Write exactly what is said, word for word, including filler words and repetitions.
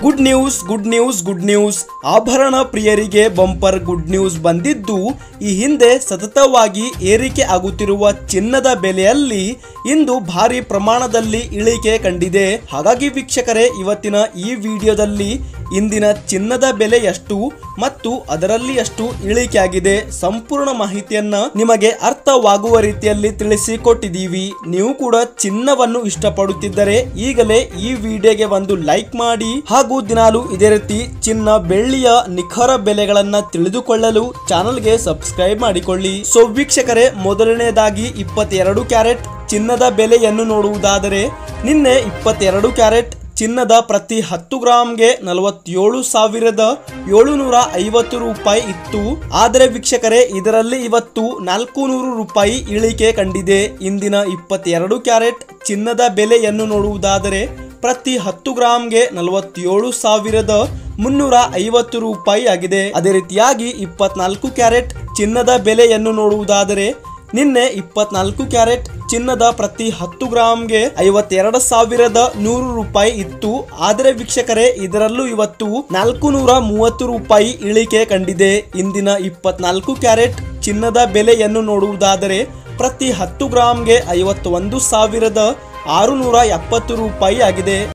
Good news good news good news ಆಭರಣ ಪ್ರಿಯರಿಗೆ bumper good news ಬಂದಿದ್ದು, ಈ ಹಿಂದೆ ಸತತವಾಗಿ ಏರಿಕೆ ಆಗುತ್ತಿರುವ ಚಿನ್ನದ ಬೆಲೆಯಲ್ಲಿ ಇಂದು ಭಾರಿ ಪ್ರಮಾಣದಲ್ಲಿ ಇಳಿಕೆ ಕಂಡಿದೆ. ಹಾಗಾಗಿ ವೀಕ್ಷಕರೇ, ಇವತ್ತಿನ ಈ ವಿಡಿಯೋದಲ್ಲಿ ಇಂದಿನ ಚಿನ್ನದ ಬೆಲೆ ಎಷ್ಟು ಮತ್ತು ಅದರಲ್ಲಿ ಎಷ್ಟು ಇಳಿಕೆ ಆಗಿದೆ ಸಂಪೂರ್ಣ ಮಾಹಿತಿಯನ್ನ ನಿಮಗೆ ಅರ್ಥವಾಗುವ ರೀತಿಯಲ್ಲಿ ತಿಳಿಸಿಕೊಟ್ಟಿದ್ದೀವಿ. ನೀವು ಕೂಡ ಚಿನ್ನವನ್ನು ಇಷ್ಟಪಡುತ್ತಿದ್ದರೆ ಈಗಲೇ ಈ ವಿಡಿಯೋಗೆ ಒಂದು ಲೈಕ್ ಮಾಡಿ ಹಾಗೂ ದಿನಾಲು ಇದೇ ರೀತಿ ಚಿನ್ನ ಬೆಳ್ಳಿಯ ನಿಖರ ಬೆಲೆಗಳನ್ನ ತಿಳಿದುಕೊಳ್ಳಲು ಚಾನೆಲ್ಗೆ ಸಬ್ಸ್ಕ್ರೈಬ್ ಮಾಡಿಕೊಳ್ಳಿ. ಸೊ ವೀಕ್ಷಕರೇ, ಮೊದಲನೇದಾಗಿ ಇಪ್ಪತ್ತೆರಡು ಕ್ಯಾರೆಟ್ ಚಿನ್ನದ ಬೆಲೆಯನ್ನು ನೋಡುವುದಾದರೆ, ನಿನ್ನೆ ಇಪ್ಪತ್ತೆರಡು ಕ್ಯಾರೆಟ್ ಚಿನ್ನದ ಪ್ರತಿ ಹತ್ತು ಗ್ರಾಮ್ಗೆ ನಲವತ್ತೇಳು ಸಾವಿರದ ಏಳುನೂರ ಐವತ್ತು ರೂಪಾಯಿ ಇತ್ತು. ಆದರೆ ವೀಕ್ಷಕರೇ, ಇದರಲ್ಲಿ ಇವತ್ತು ನಾಲ್ಕು ನೂರು ರೂಪಾಯಿ ಇಳಿಕೆ ಕಂಡಿದೆ. ಇಂದಿನ ಇಪ್ಪತ್ತೆರಡು ಕ್ಯಾರೆಟ್ ಚಿನ್ನದ ಬೆಲೆಯನ್ನು ನೋಡುವುದಾದರೆ, ಪ್ರತಿ ಹತ್ತು ಗ್ರಾಮ್ಗೆ ನಲವತ್ತೇಳು ಸಾವಿರದ ಮುನ್ನೂರ ಐವತ್ತು ರೂಪಾಯಿ ಆಗಿದೆ. ಅದೇ ರೀತಿಯಾಗಿ ಇಪ್ಪತ್ನಾಲ್ಕು ಕ್ಯಾರೆಟ್ ಚಿನ್ನದ ಬೆಲೆಯನ್ನು ನೋಡುವುದಾದರೆ, ನಿನ್ನೆ ಇಪ್ಪತ್ನಾಲ್ಕು ಕ್ಯಾರೆಟ್ ಚಿನ್ನದ ಪ್ರತಿ ಹತ್ತು ಗ್ರಾಮ್ಗೆ ಐವತ್ತೆರಡು ಸಾವಿರದ ನೂರು ರೂಪಾಯಿ ಇತ್ತು. ಆದರೆ ವೀಕ್ಷಕರೇ, ಇದರಲ್ಲೂ ಇವತ್ತು ನಾಲ್ಕು ನೂರ ಮೂವತ್ತು ರೂಪಾಯಿ ಇಳಿಕೆ ಕಂಡಿದೆ. ಇಂದಿನ ಇಪ್ಪತ್ನಾಲ್ಕು ಕ್ಯಾರೆಟ್ ಚಿನ್ನದ ಬೆಲೆಯನ್ನು ನೋಡುವುದಾದರೆ, ಪ್ರತಿ ಹತ್ತು ಗ್ರಾಮ್ಗೆ ಐವತ್ತೊಂದು ಸಾವಿರದ ಆರುನೂರ ಎಪ್ಪತ್ತು ರೂಪಾಯಿ ಆಗಿದೆ.